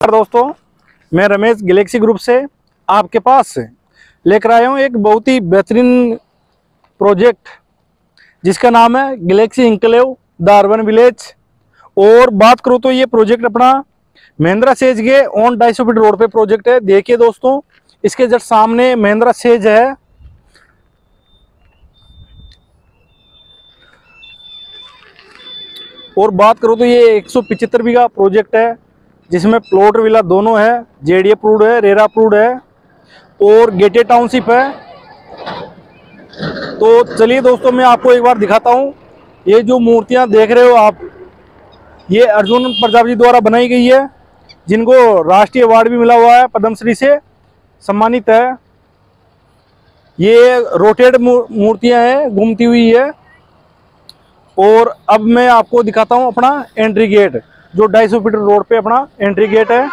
नमस्कार दोस्तों, मैं रमेश गैलेक्सी ग्रुप से आपके पास लेकर आया हूँ एक बहुत ही बेहतरीन प्रोजेक्ट जिसका नाम है galaxy enclave the urban village. और बात करूँ तो ये प्रोजेक्ट अपना महिंद्रा सेज के ऑन 250 फीट रोड पे प्रोजेक्ट है। देखिए दोस्तों, इसके जस्ट सामने महिंद्रा सेज है। और बात करूँ तो ये 175 बीघा प्रोजेक्ट है जिसमें प्लॉट विला दोनों है, जेडी अप्रूव्ड है, रेरा अप्रूव्ड है और गेटेड टाउनशिप है। तो चलिए दोस्तों, मैं आपको एक बार दिखाता हूँ। ये जो मूर्तियाँ देख रहे हो आप, ये अर्जुन प्रजापति द्वारा बनाई गई है, जिनको राष्ट्रीय अवार्ड भी मिला हुआ है, पद्मश्री से सम्मानित है। ये रोटेड मूर्तियाँ हैं, घूमती हुई है। और अब मैं आपको दिखाता हूँ अपना एंट्री गेट, जो 250 फीट रोड पे अपना एंट्री गेट है।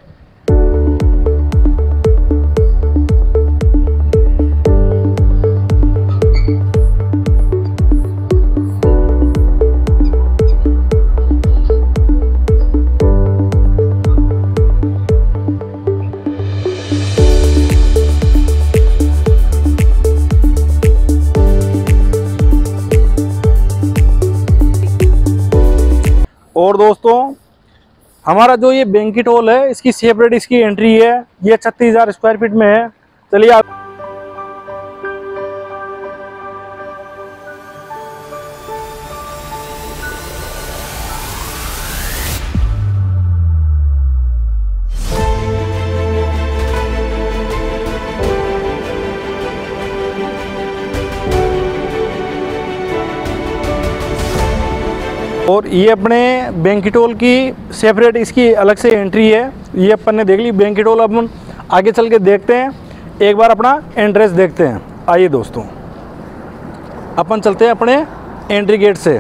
और दोस्तों, हमारा जो ये बैंक्वेट हॉल है, इसकी सेपरेट इसकी एंट्री है। ये 36,000 स्क्वायर फीट में है। चलिए आप और ये अपने बैंक्वेट हॉल की सेपरेट इसकी अलग से एंट्री है। ये अपन ने देख ली बैंक्वेट हॉल। अब हम आगे चल के देखते हैं, एक बार अपना एंट्रेंस देखते हैं। आइए दोस्तों, अपन चलते हैं अपने एंट्री गेट से।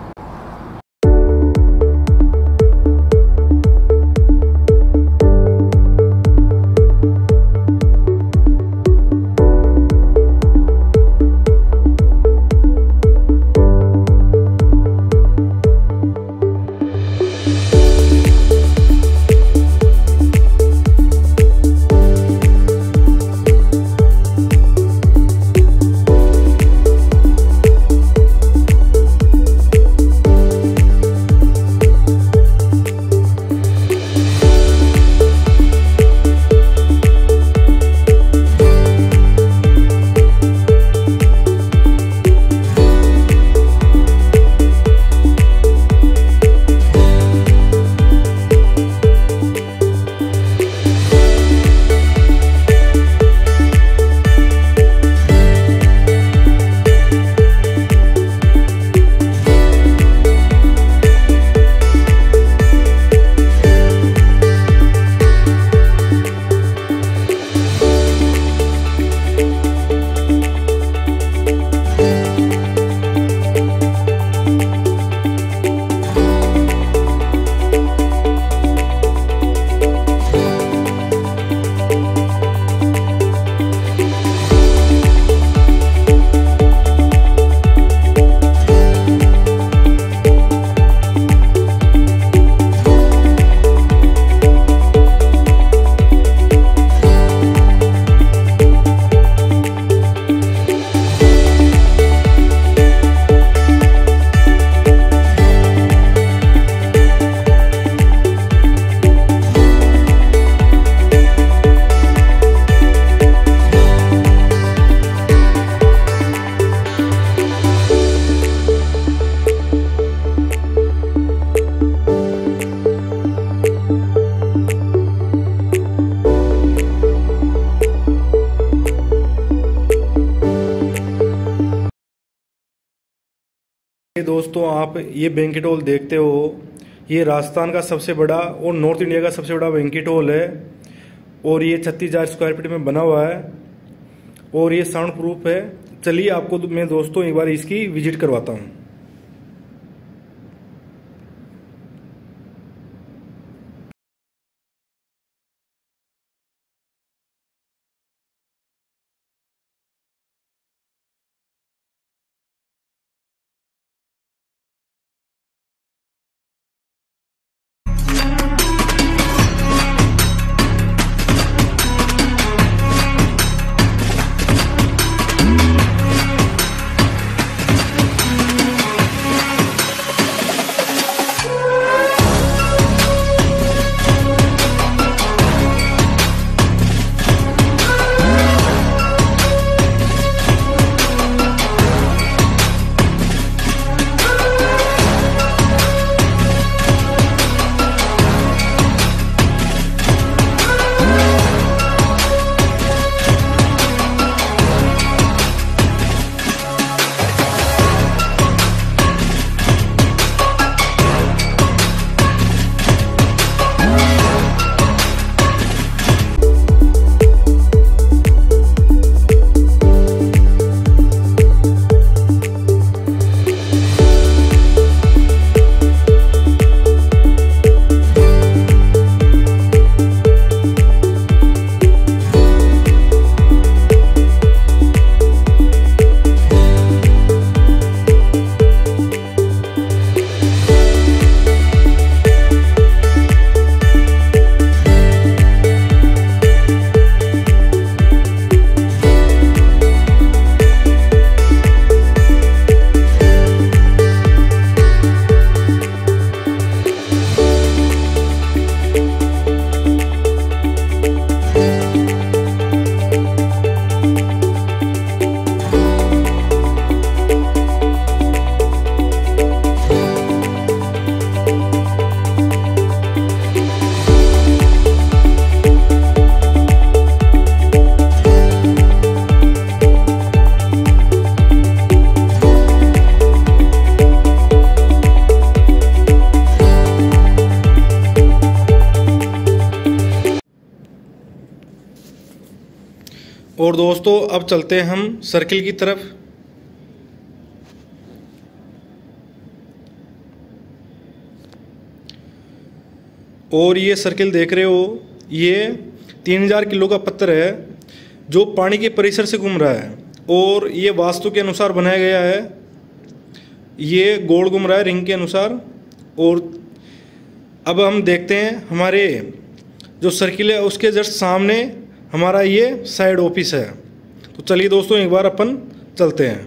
दोस्तों, आप ये बैंक्वेट हॉल देखते हो, ये राजस्थान का सबसे बड़ा और नॉर्थ इंडिया का सबसे बड़ा बैंक्वेट हॉल है। और ये 36,000 स्क्वायर फीट में बना हुआ है और ये साउंड प्रूफ है। चलिए आपको मैं दोस्तों एक बार इसकी विजिट करवाता हूँ। और दोस्तों अब चलते हैं हम सर्किल की तरफ। और ये सर्किल देख रहे हो, ये 3000 किलो का पत्थर है जो पानी के परिसर से घूम रहा है और ये वास्तु के अनुसार बनाया गया है। ये गोल घूम रहा है रिंग के अनुसार। और अब हम देखते हैं हमारे जो सर्किल है उसके जस्ट सामने हमारा ये साइड ऑफिस है। तो चलिए दोस्तों एक बार अपन चलते हैं।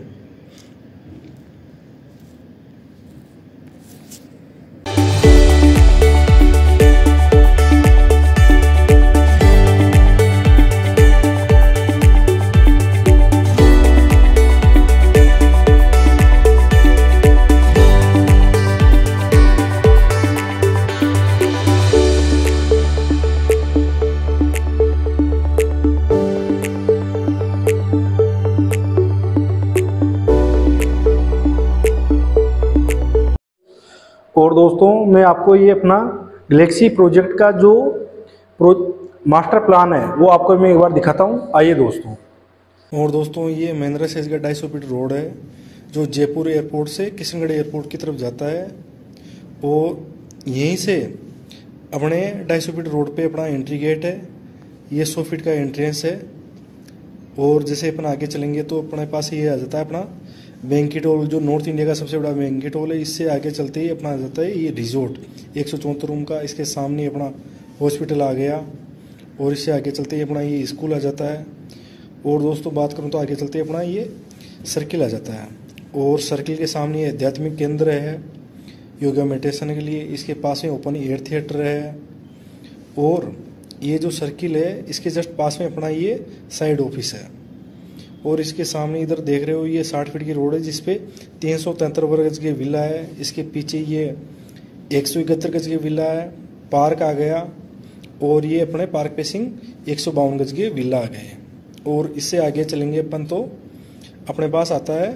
और दोस्तों मैं आपको ये अपना गैलेक्सी प्रोजेक्ट का जो मास्टर प्लान है वो आपको मैं एक बार दिखाता हूँ। आइए दोस्तों। और दोस्तों ये महिंद्रा सेज का 250 फीट रोड है जो जयपुर एयरपोर्ट से किशनगढ़ एयरपोर्ट की तरफ जाता है। और यहीं से अपने 250 फीट रोड पे अपना एंट्री गेट है। ये 100 फीट का एंट्रेंस है। और जैसे अपन आगे चलेंगे तो अपने पास ये आ जाता है अपना बैंक्वेट हॉल, जो नॉर्थ इंडिया का सबसे बड़ा बैंक्वेट हॉल है। इससे आगे चलते ही अपना आ जाता है ये रिजॉर्ट 174 रूम का। इसके सामने अपना हॉस्पिटल आ गया। और इससे आगे चलते ही अपना ये स्कूल आ जाता है। और दोस्तों बात करूँ तो आगे चलते ही अपना ये सर्किल आ जाता है। और सर्किल के सामने ये आध्यात्मिक केंद्र है योगा मेडिटेशन के लिए। इसके पास में ओपन एयर थिएटर है। और ये जो सर्किल है इसके जस्ट पास में अपना ये साइड ऑफिस है। और इसके सामने इधर देख रहे हो ये 60 फीट की रोड है जिसपे 373 वर्ग गज की विला है। इसके पीछे ये 171 गज की विला है। पार्क आ गया। और ये अपने पार्क पेसिंग 152 गज की विला आ गए। और इससे आगे चलेंगे अपन तो अपने पास आता है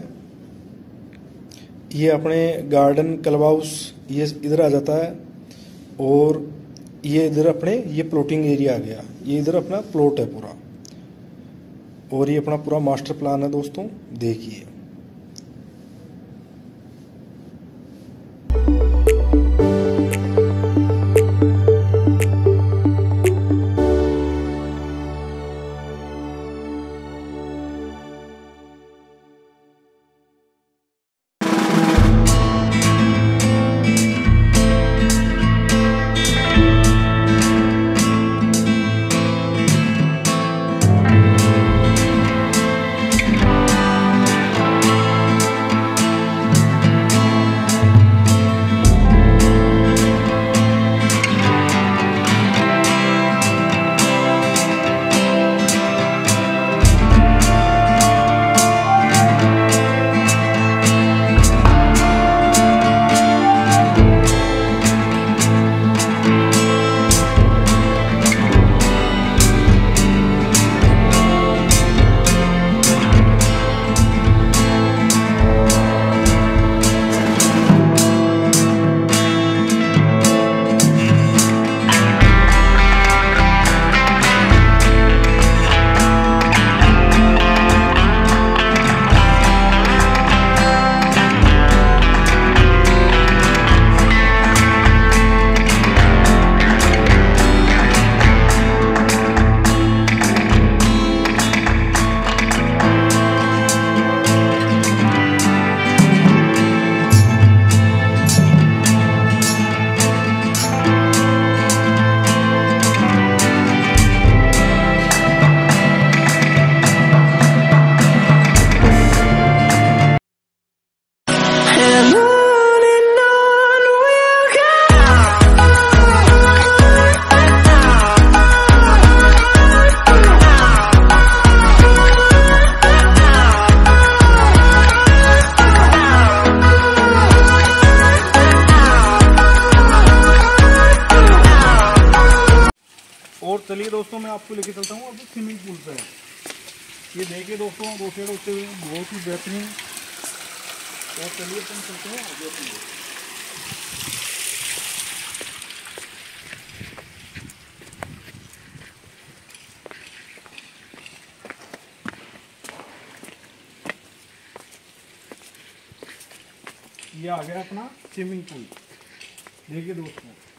ये अपने गार्डन क्लब हाउस, ये इधर आ जाता है। और ये इधर अपने ये प्लॉटिंग एरिया आ गया। ये इधर अपना प्लॉट है पूरा। और ये अपना पूरा मास्टर प्लान है दोस्तों, देखिए। और चलिए दोस्तों मैं आपको लेके चलता हूँ अभी स्विमिंग पूल पे। ये देखिए दोस्तों रोटेट होते हुए बहुत ही बेहतरीन। और चलिए अपन चलते हैं आगे अपने। ये आ गया अपना स्विमिंग पूल। देखिए दोस्तों,